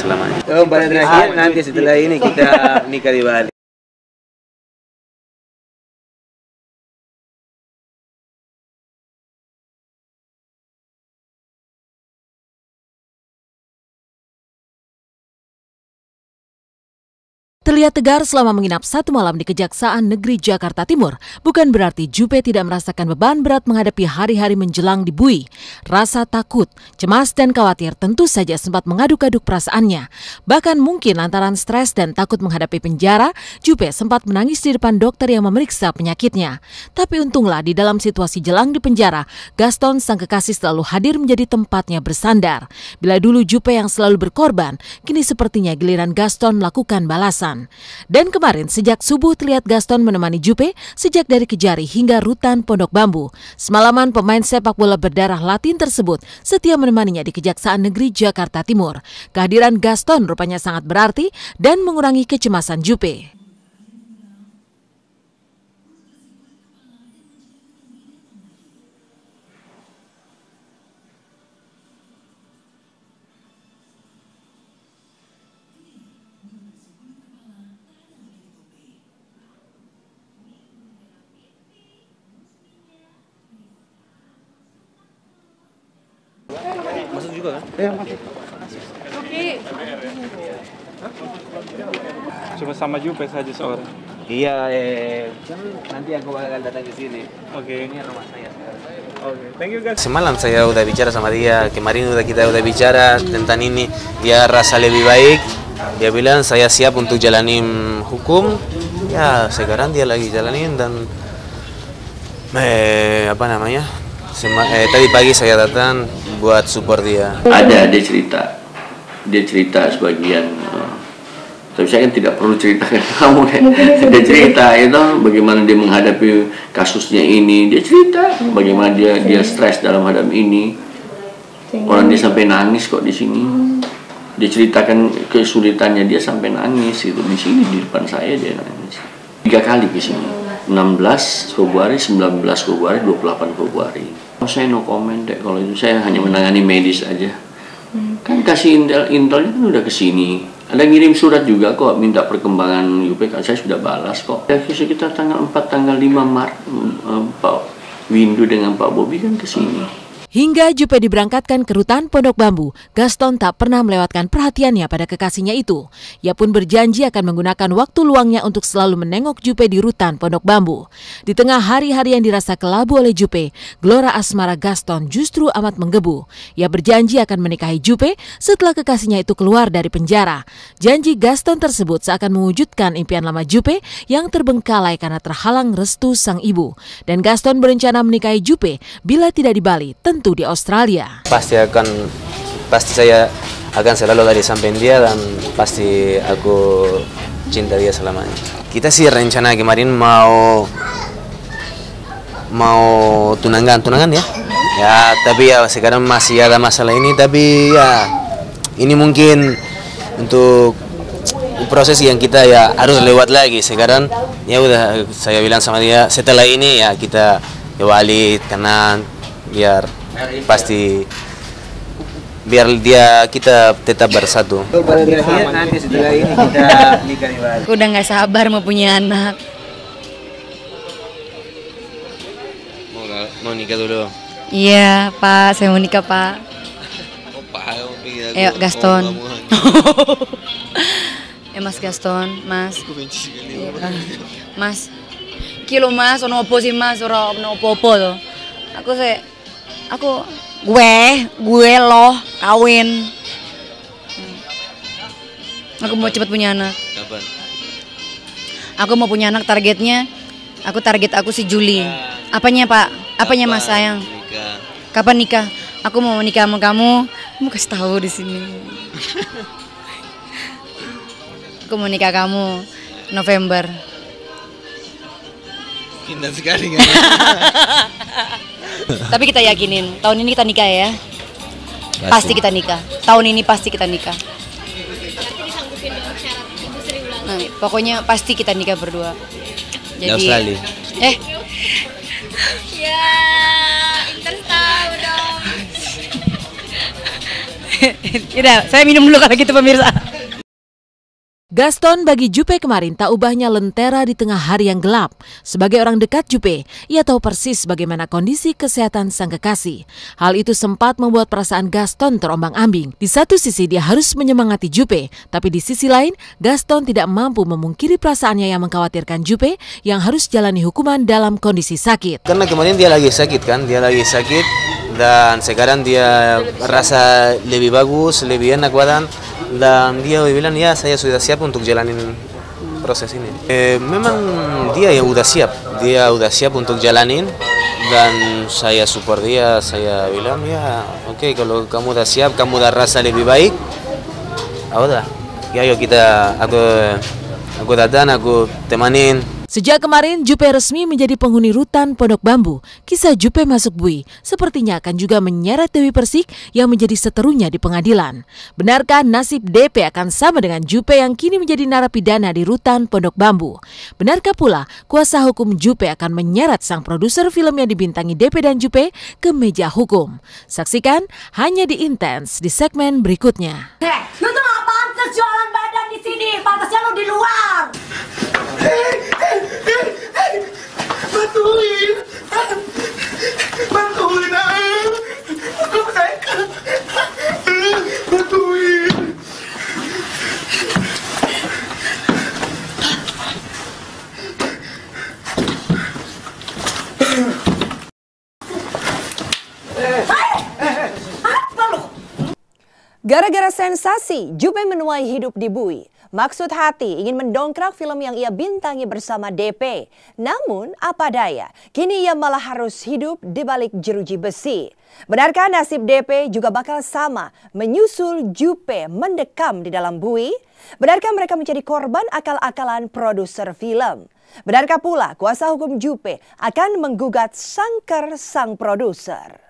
selamanya. Oh, pada terakhir nanti setelah ini kita nikah di Bali. Terlihat tegar selama menginap 1 malam di Kejaksaan Negeri Jakarta Timur, bukan berarti Jupe tidak merasakan beban berat menghadapi hari-hari menjelang dibui. Rasa takut, cemas, dan khawatir tentu saja sempat mengaduk-aduk perasaannya. Bahkan mungkin lantaran stres dan takut menghadapi penjara, Jupe sempat menangis di depan dokter yang memeriksa penyakitnya. Tapi untunglah di dalam situasi jelang di penjara, Gaston sang kekasih selalu hadir menjadi tempatnya bersandar. Bila dulu Jupe yang selalu berkorban, kini sepertinya giliran Gaston melakukan balasan. Dan kemarin sejak subuh terlihat Gaston menemani Jupe sejak dari Kejari hingga Rutan Pondok Bambu. Semalaman pemain sepak bola berdarah Latin tersebut setia menemaninya di Kejaksaan Negeri Jakarta Timur. Kehadiran Gaston rupanya sangat berarti dan mengurangi kecemasan Jupe. Masuk juga kan? Masuk. Oke. Cuma sama Jupe saja seorang. Iya, nanti aku bakal datang ke sini. Oke. Ini rumah saya sekarang. Oke, thank you guys. Semalam saya udah bicara sama dia, kemarin kita udah bicara tentang ini. Dia rasa lebih baik. Dia bilang saya siap untuk jalanin hukum. Ya sekarang dia lagi jalanin dan tadi pagi saya datang buat support dia. Ada dia cerita sebagian. Tapi saya kan tidak perlu ceritakan ke kamu ya. Dia cerita itu bagaimana dia menghadapi kasusnya ini. Dia cerita bagaimana dia stres dalam menghadapi ini. Orang dia sampai nangis kok di sini. Dia ceritakan kesulitannya dia sampai nangis itu di sini di depan saya dia nangis. 3 kali ke sini. 16 Februari, 19 Februari, 28 Februari. Saya no comment deh kalau itu, saya hanya menangani medis aja. Kan kasih intelnya kan udah kesini. Ada ngirim surat juga kok minta perkembangan UPK, saya sudah balas kok. Ya sekitar tanggal 4, tanggal 5 Maret Pak Windu dengan Pak Bobi kan kesini. Hingga Jupe diberangkatkan ke Rutan Pondok Bambu, Gaston tak pernah melewatkan perhatiannya pada kekasihnya itu. Ia pun berjanji akan menggunakan waktu luangnya untuk selalu menengok Jupe di Rutan Pondok Bambu. Di tengah hari-hari yang dirasa kelabu oleh Jupe, gelora asmara Gaston justru amat menggebu. Ia berjanji akan menikahi Jupe setelah kekasihnya itu keluar dari penjara. Janji Gaston tersebut seakan mewujudkan impian lama Jupe yang terbengkalai karena terhalang restu sang ibu. Dan Gaston berencana menikahi Jupe bila tidak di Bali, tentu di Australia. Pasti saya akan selalu ada di samping dia dan pasti aku cinta dia selamanya. Kita sih rencana kemarin mau tunangan ya. Ya, tapi ya sekarang masih ada masalah ini, tapi ya ini mungkin untuk proses yang kita ya harus lewat lagi. Sekarang ya udah saya bilang sama dia setelah ini ya kita ke Bali tenang biar kita tetap bersatu. Pada terakhir nanti setelah ini kita nikah di Bali. Aku udah nggak sabar mau punya anak. Mau nikah dulu. Iya Pak, saya mau nikah Pak. Ayo Gaston. Mas Gaston, Mas. Mas, kilo Mas, ono opo sih Mas, ono opo-opo tuh. Gue loh kawin. Aku mau cepat punya anak. Kapan? Aku mau punya anak target aku si Juli. Apanya Pak? Apanya Mas sayang? Nikah. Kapan nikah? Aku mau nikah sama kamu. Mau kasih tahu di sini. Aku mau nikah kamu November. Indah sekali kan? Tapi kita yakinin, tahun ini kita nikah ya. Pasti kita nikah. Tahun ini pasti kita nikah. Nah, pokoknya pasti kita nikah berdua. Di Australia. Ya, Inter tahu dong. Tidak, saya minum dulu kalau gitu pemirsa. Gaston bagi Juppe kemarin tak ubahnya lentera di tengah hari yang gelap. Sebagai orang dekat Juppe, ia tahu persis bagaimana kondisi kesehatan sang kekasih. Hal itu sempat membuat perasaan Gaston terombang-ambing. Di satu sisi dia harus menyemangati Juppe, tapi di sisi lain Gaston tidak mampu memungkiri perasaannya yang mengkhawatirkan Juppe yang harus jalani hukuman dalam kondisi sakit. Karena kemarin dia lagi sakit kan, dan sekarang dia rasa lebih bagus, lebih enak badan, dan dia bilang ya saya sudah siap untuk jalanin proses ini. Memang dia yang udah siap untuk jalanin, dan saya support dia, saya bilang ya oke, kalau kamu udah siap, kamu udah rasa lebih baik, udah, ya ayo aku datang, aku temanin. Sejak kemarin Juppe resmi menjadi penghuni rutan Pondok Bambu. Kisah Juppe masuk bui sepertinya akan juga menyeret Dewi Persik yang menjadi seterunya di pengadilan. Benarkah nasib DP akan sama dengan Juppe yang kini menjadi narapidana di rutan Pondok Bambu? Benarkah pula kuasa hukum Juppe akan menyeret sang produser film yang dibintangi DP dan Juppe ke meja hukum? Saksikan hanya di Intens di segmen berikutnya. Lu tuh gak pantas jualan badan di sini, pantasnya lu di luar. Bantuin Gara-gara sensasi, Juppe menuai hidup di bui. Maksud hati ingin mendongkrak film yang ia bintangi bersama DP. Namun apa daya, kini ia malah harus hidup di balik jeruji besi. Benarkah nasib DP juga bakal sama menyusul Juppe mendekam di dalam bui? Benarkah mereka menjadi korban akal-akalan produser film? Benarkah pula kuasa hukum Juppe akan menggugat sangkar sang produser?